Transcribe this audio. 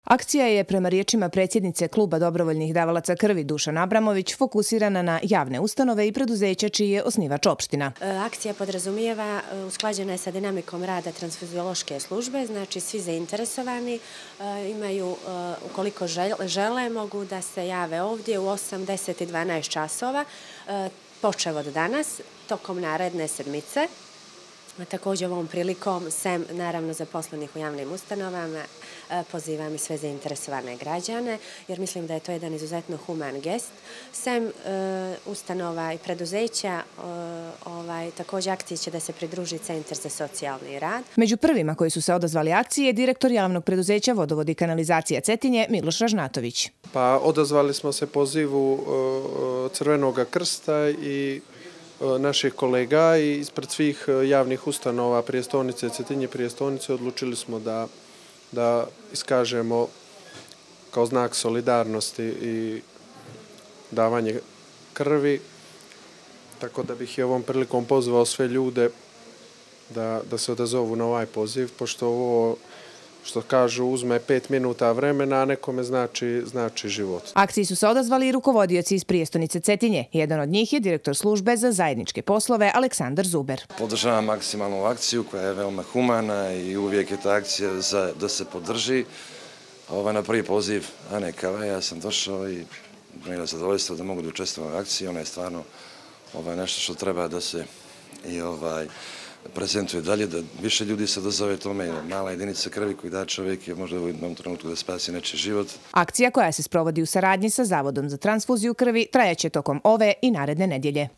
Akcija je, prema riječima predsjednice Kluba dobrovoljnih davalaca krvi Dušan Abramović, fokusirana na javne ustanove i preduzeća čiji je osnivač opština. Akcija podrazumijeva, usklađena je sa dinamikom rada transfuziološke službe, znači svi zainteresovani imaju, ukoliko žele, mogu da se jave ovdje u 8, 10 i 12 časova, počev od danas, tokom naredne sedmice. Također ovom prilikom, sem naravno zaposlenih u javnim ustanovama, pozivam i sve zainteresovane građane, jer mislim da je to jedan izuzetno human gest. Sem ustanova i preduzeća, također akciji će da se pridruži Centar za socijalni rad. Među prvima koji su se odazvali akciji je direktor javnog preduzeća Vodovod i kanalizacija Cetinje Miloš Ražnatović. Pa odazvali smo se pozivu Crvenog krsta i naših kolega i ispred svih javnih ustanova prijestolnice Cetinje prijestolnice odlučili smo da iskažemo kao znak solidarnosti i davanje krvi. Tako da bih i ovom prilikom pozvao sve ljude da se odazovu na ovaj poziv, pošto ovo, što kažu, uzme 5 minuta vremena, a nekome znači život. Akciji su se odazvali i rukovodioci iz prijestolnice Cetinje. Jedan od njih je direktor službe za zajedničke poslove Aleksandar Zuber. Podržavam maksimalnu akciju koja je veoma humana i uvijek je ta akcija da se podrži. Na prvi poziv Ane Kava ja sam došao i imam zadovoljstvo da mogu da učestvujem u akciji. Ona je stvarno nešto što treba da se prezentuje dalje, da više ljudi se dozove tome. Mala jedinica krvi koju da čovjek je možda u jednom trenutku da spasi nečiji život. Akcija koja se sprovodi u saradnji sa Zavodom za transfuziju krvi trajaće tokom ove i naredne nedjelje.